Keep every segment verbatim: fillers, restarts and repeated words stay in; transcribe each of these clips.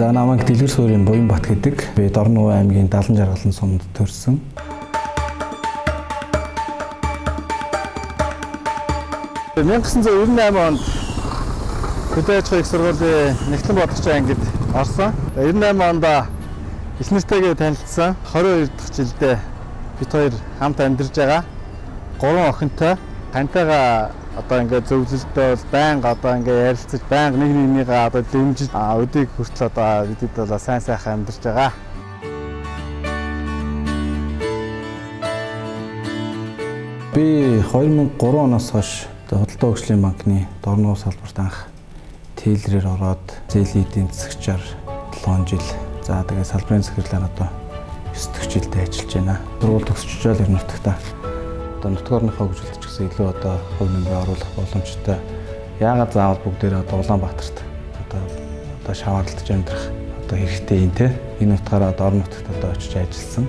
За намайг Дэлгэр суурийн Буянбат гэдэг. Би Дорнов аймгийн Далан жаргалан сумд төрсөн. нямын девятьсот девяносто восемь онд хөдөө аж ахуйн их сургуулийн Нэгтлэн бодлогын ангид орсон. девяносто восемь онд их нэртэйгээ танилцсан. двадцать two дахь жилдээ бид хоёр хамт амьдарч байгаа. Гурван охинтой. Тантайгаа одоо ингээд зөвлөлтөө бол байнга одоо ингээд ярилцаж байнга нэг нэгнийгээ одоо дэмжиж өдийг хүртэл одоо бидэд бол сайн сайхан амьдарч байгаа. Би two thousand three оноос хойш Худалдаа хөгжлийн банкны Дорнов салбарт анх тейлрээр ороод зээлийн эдийн засагчаар seven жил. За тэгээд салбарын захирлаар одоо nine дахь жилдээ ажиллаж байна. Сургууль төгсчөөл ер нь нутагтаа одоо нутаг орныхоо хөгжилд ч гэсэн илүү одоо хувь нэмрээ оруулах боломжтой. Яагаад заавал бүгдээрээ одоо Улаанбаатарт одоо одоо шаваарлаж амьдрах одоо хэрэгтэй юм те. Энэ утгаараа одоо орон нутагт одоо очиж ажилласан.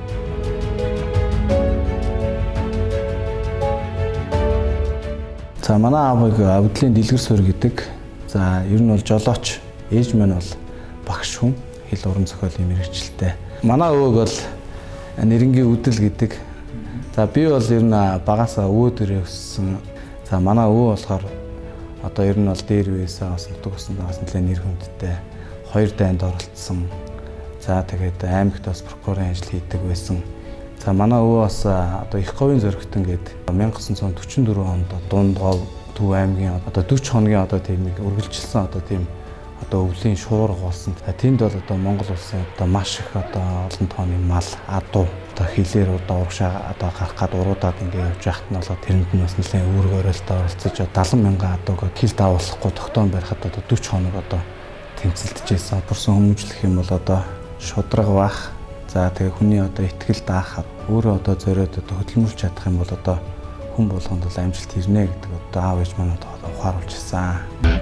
За манай аавыг Авдлын Дэлгэр суур гэдэг. За ер нь бол жолооч, ээж маань бол багш хүн, хэл уран зохиолын мэргэжилтэй. Манай өвөг бол нэрнгийн үдэл гэдэг. За би бол ер нь багасаа өвөө дээрээ өссөн. За манай өвөө болохоор одоо ер нь бол дээр үеэсээ бас нутаг усанд бас нэлээд нэр хүндтэй. Хоёр дайнд оролцсон. За тэгээд аймагт бас прокурорын ажил хийдэг байсан. За манай өвөө бас одоо их говийн зөрөгтөн гээд nineteen forty-four онд Дунд гов Төв аймгийн одоо forty хоногийн одоо тийм нэг үргэлжилсэн одоо тийм одоо өвлийн шуурга болсон. Тэнд бол одоо Монгол улсын одоо маш их одоо олон тооны мал, адуу одоо хилээр одоо урагшаа одоо гарах гад уруудаад ингээ явж яхад нь болоод тэрэнд нь бас нэлээд үүрэг оройлтоо оролцож seventy мянган адууг хил даавуулахгүй тогтоон барихад одоо forty хоног одоо тэмцэлдэжсэн. Бурсан хүмүүжлэх юм бол одоо шудраг бах. За тэгээ хүний одоо итгэл даахад өөрөө одоо зориод одоо хөдөлмөрч чадах юм бол одоо хүн болгонд бол амжилт ирнэ гэдэг одоо аав ээж манайд ухааруулж ирсэн.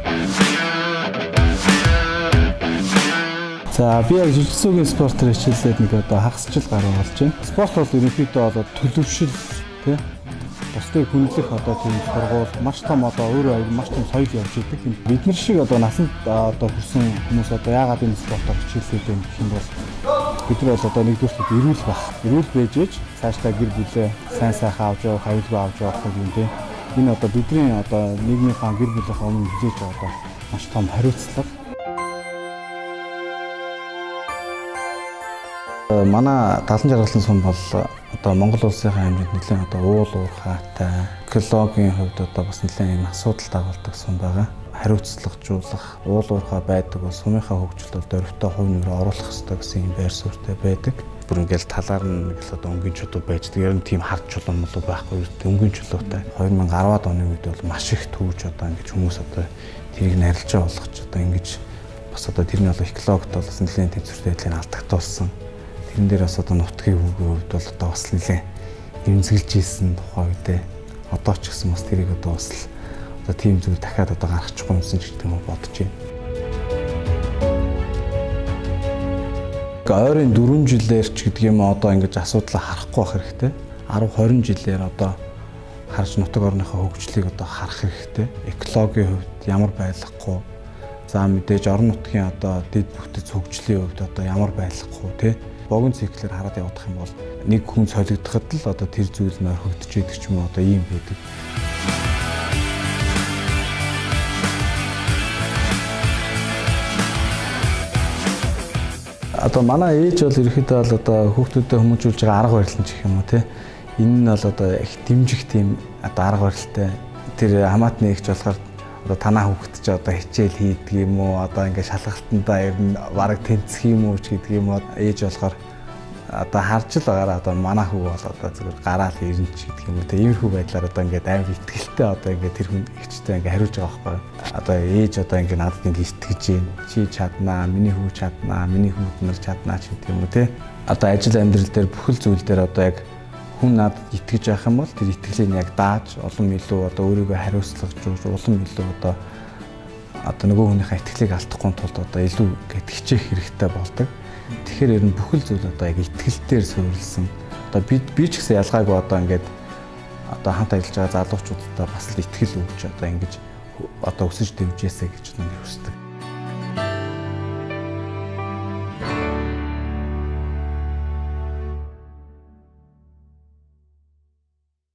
За би яг жижигсүүгийн спортоор хичээлээд нэг одоо хагас жил гаруй болж байна. Спорт бол ерөнхийдөө одоо төлөвшил тий бусдыг хүндлэх одоо тийм сургууль маш том одоо өөрөө маш том соёл явж идэг. Бид нар шиг одоо насанд одоо хүрсэн хүмүүс одоо яагаад энэ спортоор хичээлээд байна гэх юм бол бид нар бол одоо нэгдүгээр нь эрүүл байх. Эрүүл байж ээж цаашдаа гэр бүлээ сайн сайхан авч явах, аюулгүй авч явах юм тийм. Энэ одоо бидний одоо нийгмийнхаа гэр бүлийнхаа өмнө хүлээж байгаа одоо маш том хариуцлага. Манай Далан жаргалан сум бол одоо Монгол улсын хэмжээнд нэлээд одоо уул уурхайтай, экологийн хувьд одоо бас нэлээд юм асуудал дагуулдаг сум байгаа. Хариуцлагажуулах, уул уурхай байдаг бол сумынхаа хөгжилд бол дөрвтэй хувь нэмрээ оруулах хэрэгтэй гэсэн юм байр суурьтай байдаг. Бүр ингээл талаар нь нэг л одоо өнгийн чулуу байж тэр нь тийм хард чулуун мөн байхгүй өнгийн чулуутай two thousand ten оны үед бол маш их төвж одоо ингэж хүмүүс одоо тэрийг нарилжаа болгоч одоо ингэж бас одоо тэрний бол экологид бол бас нэлээд тэнцвэртэй байдлыг алдагдуулсан. Тэрэн дээр бас одоо нутгийн хувьд бол одоо бас нэлээд эмзэглэж ийсэн тухай үедээ одоо ч гэсэн бас тэрийг одоо бас одоо тийм зүйл дахиад одоо гаргачихгүй юмсан ч гэдэг юм бодож байна. Ойрын four жилээр ч гэдэг юм одоо ингэж асуудлаа харахгүй байх хэрэгтэй. ten twenty жилээр одоо харж нутаг орныхоо хөгжлийг одоо харах хэрэгтэй. Экологийн хувьд ямар байлгахгүй. За мэдээж орон нутгийн одоо дэд бүтэц хөгжлийн хувьд одоо ямар байлгахгүй тий. Богино циклээр хараад явах юм бол нэг хүн солигдоход л одоо тэр зүйл нь орхигдож идэг ч юм уу одоо ийм байдаг. Одоо манай ээж бол ерөөхдөө бол одоо хүүхдүүдэд хүмүүжүүлж байгаа арга барил нь ч гэх юм уу тий. Энэ нь бол одоо их дэмжих тийм одоо арга барилтай. Тэр хамаатны эгч болохоор одоо танаа хүүхэд ч одоо хичээл хийдэг юм уу одоо ингээд шалгалтандаа ер нь бараг тэнцэх юм уу ч гэдэг юм уу. Ээж болохоор одоо харж л байгаараа одоо манай хүү бол одоо зүгээр гараал ирнэ ч гэдэг юм уу. Тэ иймэрхүү байдлаар одоо ингээд амар ихтгэлтэй одоо ингээд тэр хүн эгчтэй ингээд хариулж байгаа байхгүй. Одоо ээж одоо ингээд надад ингээд итгэж байна. Чи чаднаа, миний хүү чаднаа, миний хүүд нар чаднаа ч гэдэг юм уу те. Одоо ажил амьдрал дээр бүхэл зүйл дээр одоо яг хүн надад итгэж явах юм бол тэр итгэлийг яг дааж улам илүү одоо өөрийгөө хариуцлагажуулж улам илүү одоо одоо нөгөө хүнийхээ итгэлийг алдахгүй тулд одоо илүү гэт хичээх хэрэгтэй болдог. Тэгэхээр ер нь бүхэл зүйл одоо яг итгэлээр суурилсан. Одоо би би ч гэсэн ялгаагүй одоо ингээд одоо хамт ажиллаж байгаа залуучуудад бас л итгэл өгч одоо ингэж одоо өсөж дэвжээсэй гэж нэг хүсдэг.